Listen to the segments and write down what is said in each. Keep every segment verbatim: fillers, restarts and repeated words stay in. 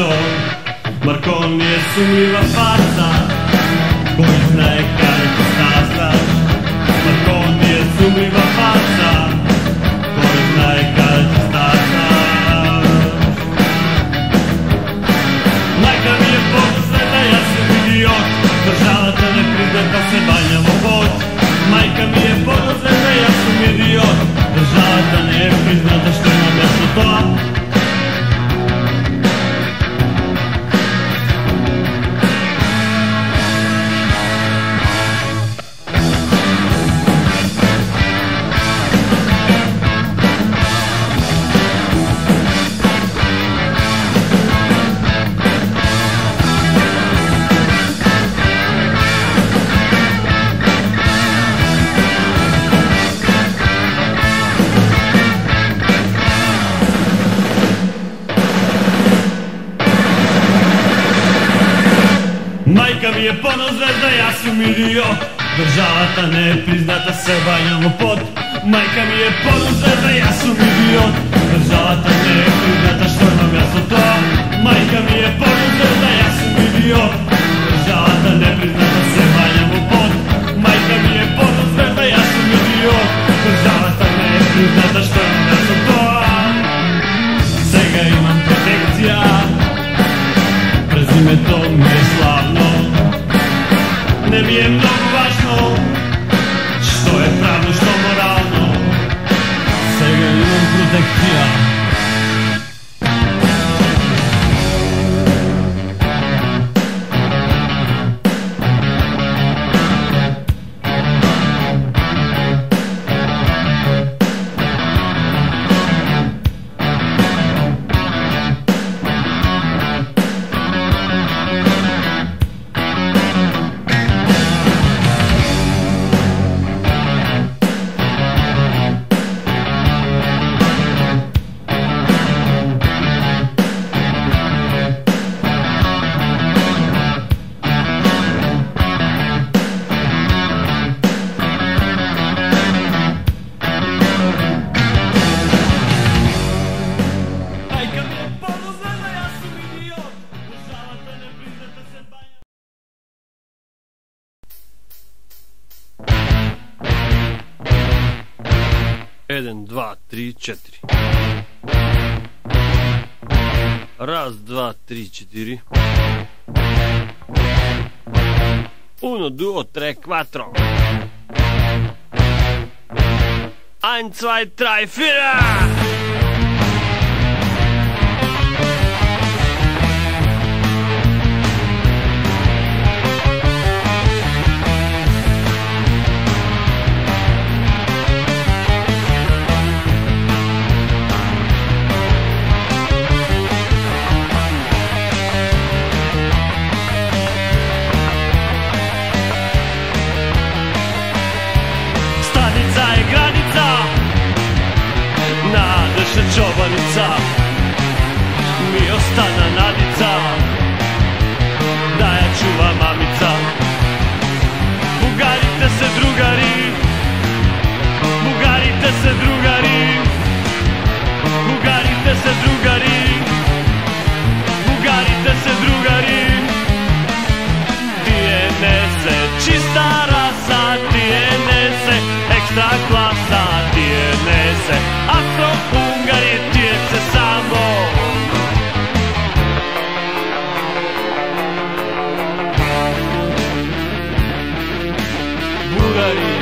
zašto Marconi je sumljiva faca koji znaje kada će stastaš. Marconi je sumljiva faca koji znaje kada će stastaš. Majka mi je poduzeta, ja sam idiot, država to ne priznaje pa se banjamo pod. Majka mi je poduzeta, ja sam idiot, država to ne priznata što ima mjesto to. Majka mi je ponos zvezda, ja sam idiot, država ta ne priznata se banjamo pod. Majka mi je ponos zvezda, ja sam idiot, država ta ne priznata što imam jasno to. Majka mi je ponos zvezda, ja sam idiot, država ta ne priznata se banjamo pod. Majka mi je ponos zvezda, ja sam idiot, država ta ne priznata što imam jasno to. Svega imam protekcija, prezime to mi je slavno. Ne mi je mnogo važno što je pravno, što moralno. Svega imam protekcija. Jedan, dva, tri, četiri. Raz, dva, tri, četiri. Uno, duo, tre, quattro. Ein, zwei, drei, vier. Čobanica mi ostana nadica, da ja čuva mamica. Bugarite se drugari, bugarite se drugari, bugarite se drugari, bugarite se drugari. T N S čista rasa, T N S ekstra klasa, T N S Afro-Ungari, tijem se samo. Bugari.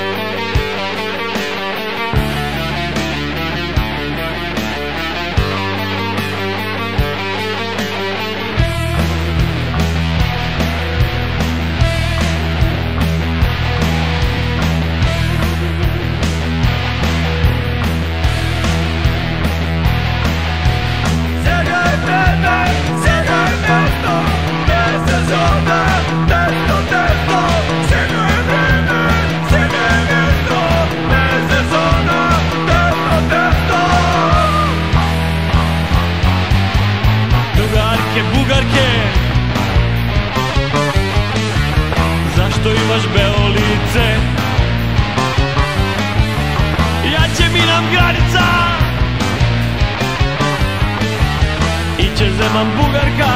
Zašto imaš belo lice? Ja će mi nam granica, iće Zeman Bugarka.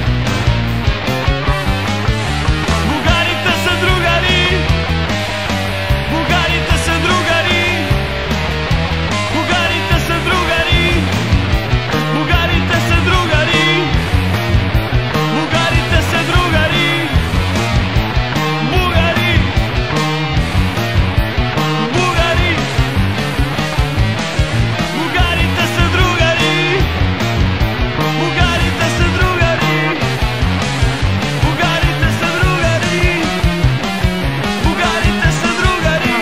Bugarite se drugari, bugarite se drugari, bugarite se drugari, bugarite se drugari, bugarite se drugari, bugari, bugari, bugarite se drugari, bugarite se drugari, bugarite se drugari, bugarite se drugari.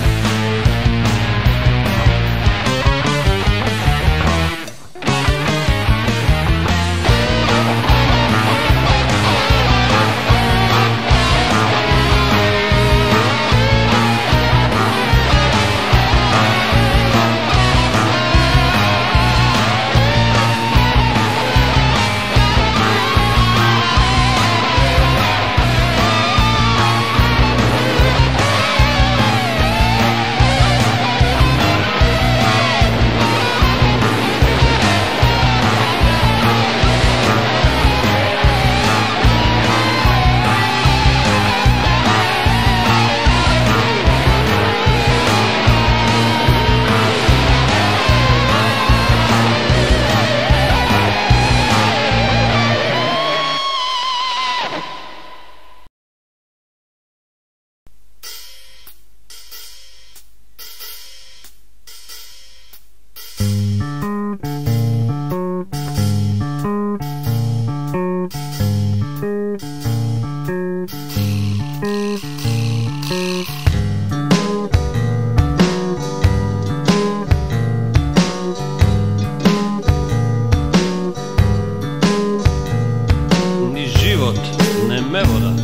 Ni život ne mevodat.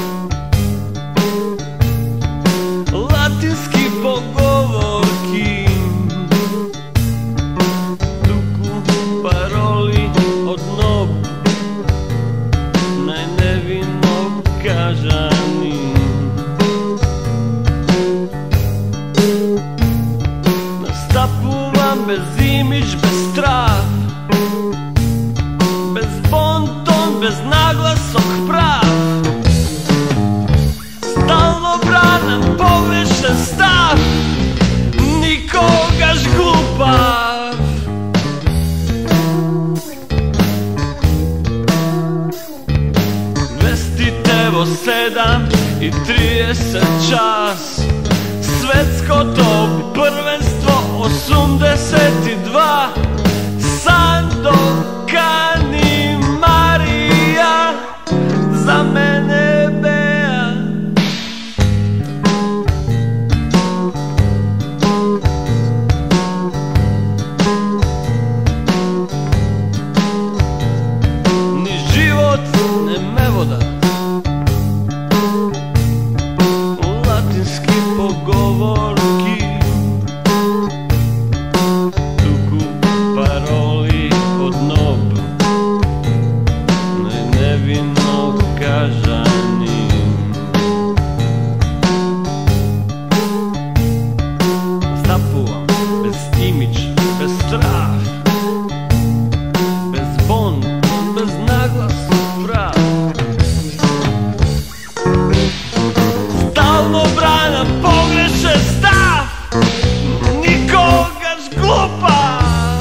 Latinski pogovorki tuku paroli od nob najnevinog kažani. Nastapuvam bez imić, bez strah, bez bonton, bez naglasok prav. Stalno branem pogrešan stav, nikogaš glupav. Vestitevo sedam i trideset čas, svetsko top prvenstvo osamdeset dva. Sandokani Marija, za mene Bea. Ni život ne mevodat. Latinski pogovorki tuku paroli od nob najnevinog kažani. Stapuvam bez imić, bez strah, bez bon, bez naglasnog prav. Stalno branam pogrešan stav, nikogaš glupav.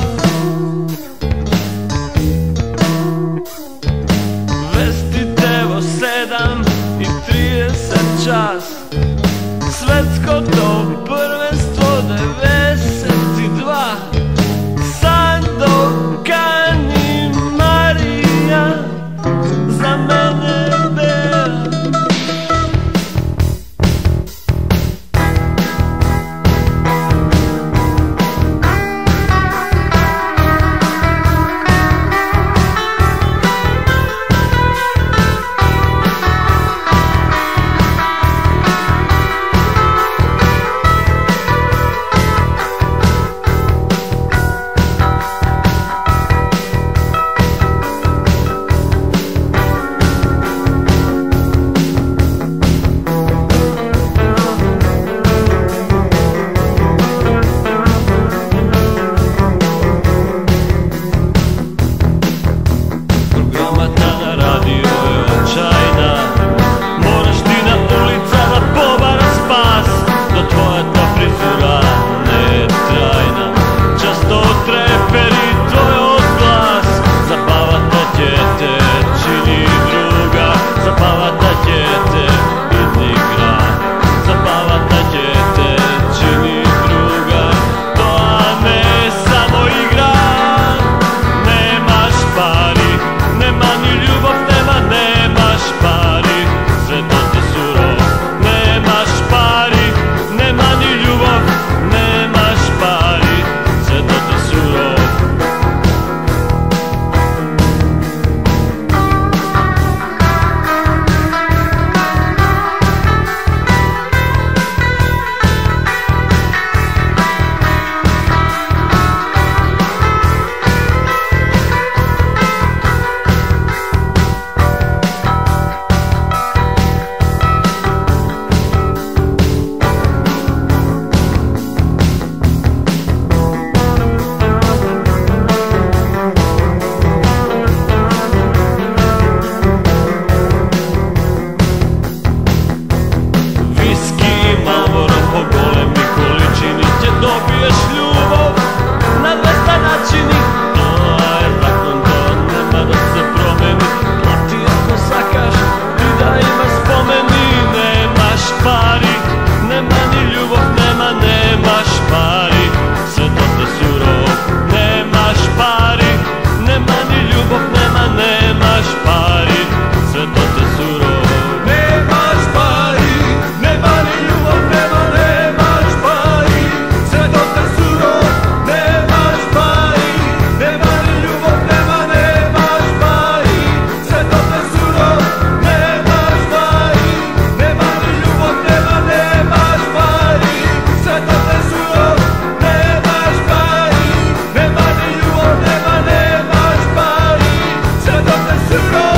Vestitevo sedam i trideset čas, svetsko top prvenstvo devedeset dva. Sandokani Marija, nema ni ljubav, nema, nemaš pari, sve to te surovo. Nemaš pari, nema ni ljubav, nemaš pari, sve to te surovo. Dobiješ ljubav na dvesta načini, to je zakon, to nema da se promeni. Plati ako sakaš, ti da ima spomeni. Nemaš pari, nema ni ljubav, nema, nemaš pari, sve to te surovo. Nemaš pari, nema ni ljubav, nema, nemaš pari, sve to te surovo. Nemaš pari, nema ni ljubav, nema, nemaš pari, sve to te surovo. Nemaš pari, nema ni ljubav, nema, nemaš pari, sve to te surovo. Nemaš pari, nema ni ljubav, nema, nemaš pari, sve to te surovo. Nemaš pari, nema ni ljubav, nema, nemaš pari, sve to te surovo.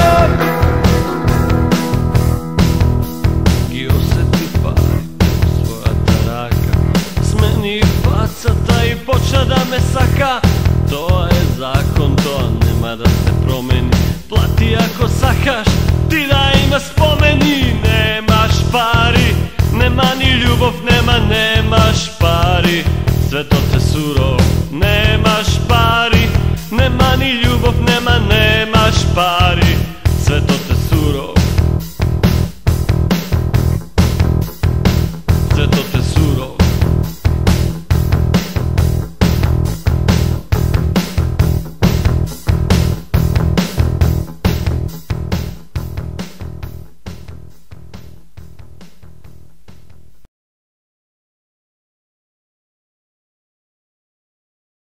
I oseti pari, svoja taraka, smeni facata i počna da me saka. To je zakon, to nema da se promeni. Plati ako sakaš, ti da ima spomeni. Nemaš pari, nema ni ljubav, nema, nemaš pari, sve to te surovo. Nemaš pari, nema ni ljubav, nema, nemaš pari,